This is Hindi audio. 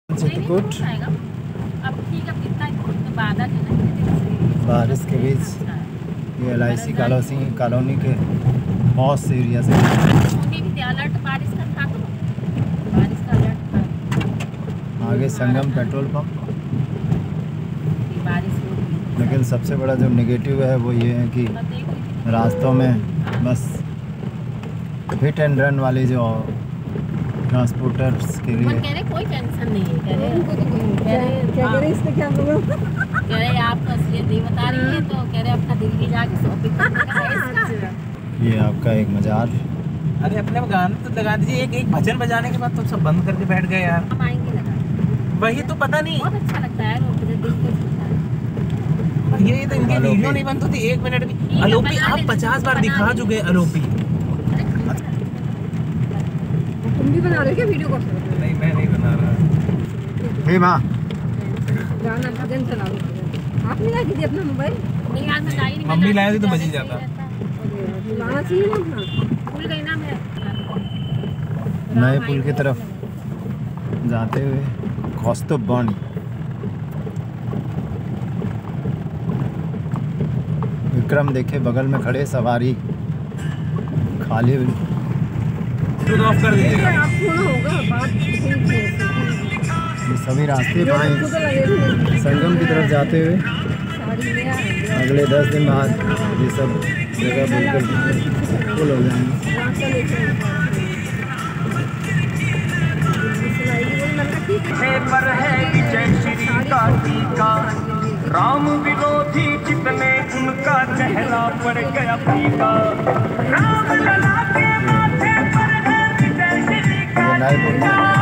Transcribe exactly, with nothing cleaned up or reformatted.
चित्रकूट बारिश के बीच ये L I C colony colony के मॉस एरिया से आगे संगम पेट्रोल पंप। लेकिन सबसे बड़ा जो नेगेटिव है वो ये है कि रास्तों में बस हिट एंड रन वाली जो ट्रांसपोर्टर्स के लिए कह रहे कोई टेंशन नहीं है। कह रहे कह रहे क्या कह रहे इससे क्या प्रॉब्लम कह रहे आप तो असलियत नहीं बता रही है, तो कह रहे अपना दिल्ली जाके शॉपिंग करने का है इसका। ये आपका एक मजार। अरे अपने गाने तो लगा दीजिए, एक एक भजन बजाने के बाद तो सब बंद करके बैठ गए यार। हम आएंगे लगा वही तो पता नहीं, बहुत अच्छा लगता है वो दिल को छूता है। ये तो इनकी वीडियो नहीं बनती थी एक मिनट भी। अलोपी आप पचास बार दिखा चुके अलोपी। तुम भी बना रहे हो क्या वीडियो? कर नहीं मैं नहीं बना रहा। हे माँ गाना भजन चला लो। आप नहीं लाए अपना मोबाइल? नहीं यार मैं लाई नहीं। मम्मी लाए थे तो बज ही जाता। लाना चाहिए ना अपना। भूल गई ना मैं। नए पुल की तरफ जाते हुए कौस्तुभ विक्रम देखे बगल में खड़े सवारी खाली हुई। ऑफ कर दीजिए। आप थोड़ा होगा बात ठीक है। ये सभी रास्ते बाएं संगम की तरफ जाते हुए अगले दस दिन बाद ये सब जगह बिल्कुल फुल हो जाएंगे। पर है विजय श्री का टीका, राम विरोधी जितने उनका चेहरा पड़ गया फीका। राम लला के माथे पर है विजय श्री का टीका।